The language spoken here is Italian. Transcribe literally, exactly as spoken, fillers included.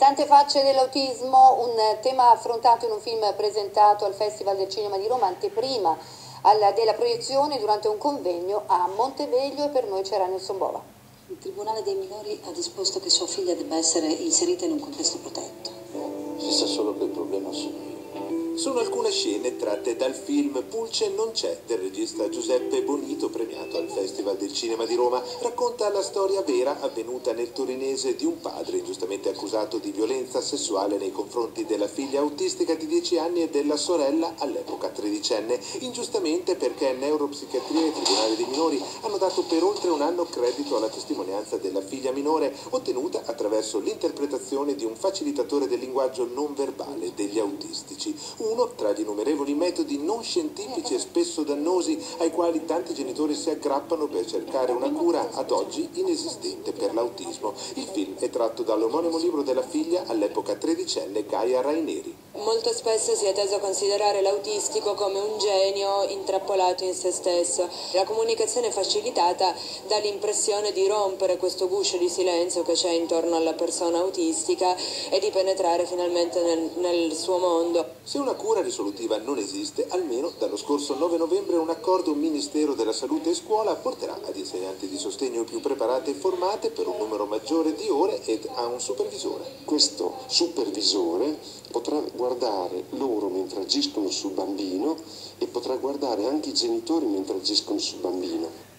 tante facce dell'autismo, un tema affrontato in un film presentato al Festival del Cinema di Roma, anteprima alla, della proiezione durante un convegno a Monteveglio, e per noi c'era Nelson Bova. Il Tribunale dei minori ha disposto che sua figlia debba essere inserita in un contesto protetto. Si sa solo che il problema sono io. Sono alcune scene tratte dal film Pulce non c'è del regista Giuseppe Bonito, premiato al Festival del Cinema di Roma. Racconta la storia vera avvenuta nel torinese di un padre ingiustamente accusato di violenza sessuale nei confronti della figlia autistica di dieci anni e della sorella all'epoca tredicenne, ingiustamente perché neuropsichiatria e tribunale dei minori hanno dato per oltre un anno credito alla testimonianza della figlia minore, ottenuta attraverso l'interpretazione di un facilitatore del linguaggio non verbale degli autistici. Uno tra gli innumerevoli metodi non scientifici e spesso dannosi ai quali tanti genitori si aggrappano per cercare una cura ad oggi inesistente per l'autismo. Il film è tratto dall'omonimo libro della figlia, all'epoca tredicenne, Gaia Raineri. Molto spesso si è teso a considerare l'autistico come un genio intrappolato in se stesso. La comunicazione è facilitata dall'impressione di rompere questo guscio di silenzio che c'è intorno alla persona autistica e di penetrare finalmente nel, nel suo mondo. Se una cura risolutiva non esiste, almeno dallo scorso nove novembre un accordo Ministero della Salute e Scuola porterà ad insegnanti di sostegno più preparate e formate per un numero maggiore di ore ed a un supervisore. Questo supervisore potrà guardare loro mentre agiscono sul bambino e potrà guardare anche i genitori mentre agiscono sul bambino.